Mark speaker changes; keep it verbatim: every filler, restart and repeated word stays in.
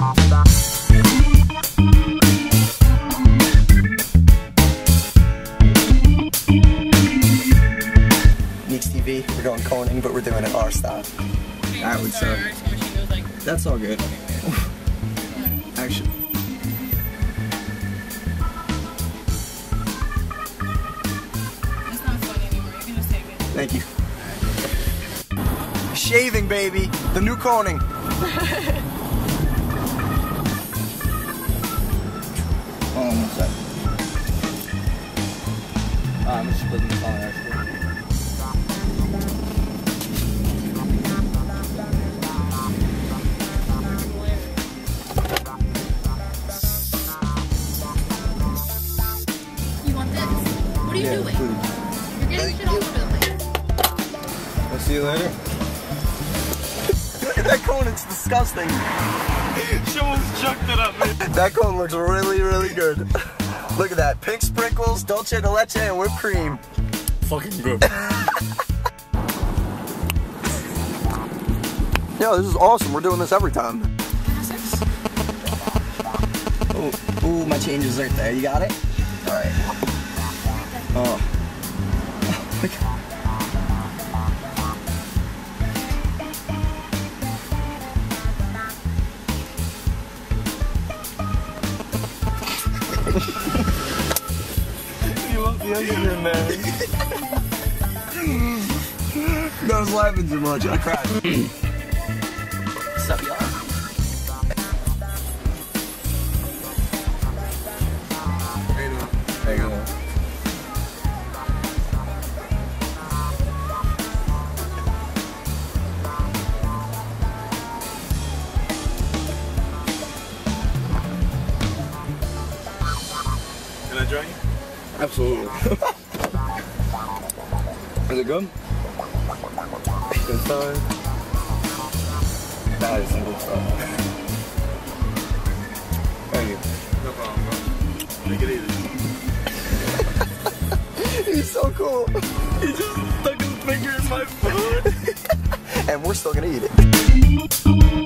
Speaker 1: T V, we're going coning, but we're doing it our style. That would suck. That's all good. Actually.
Speaker 2: It's not fun anymore, you can just take it.
Speaker 1: Thank you. Shaving, baby! The new coning! Oh, one sec. Oh, I'm just putting this on actually.
Speaker 2: What are you
Speaker 1: Yeah,
Speaker 2: doing?
Speaker 1: please.
Speaker 2: You're getting shit all over the place.
Speaker 1: I'll see you later. Look at that cone, it's disgusting.
Speaker 3: She almost chucked it up, man.
Speaker 1: That cone looks really, really good. Look at that. Pink sprinkles, dulce de leche, and whipped cream.
Speaker 3: Fucking good.
Speaker 1: Yo, this is awesome. We're doing this every time. Ooh, ooh, my change is right there. You got it? Alright. Oh. Oh my God.
Speaker 3: You love the onion, man.
Speaker 1: I was laughing too much. I cried. What's up, y'all? How you doing?
Speaker 3: Can I join you?
Speaker 1: Absolutely. Is it good? Good stuff. That is some good stuff. Thank you.
Speaker 3: No problem, bro. Make it easy.
Speaker 1: He's so cool.
Speaker 3: He just stuck his finger in my food.
Speaker 1: And we're still gonna eat it.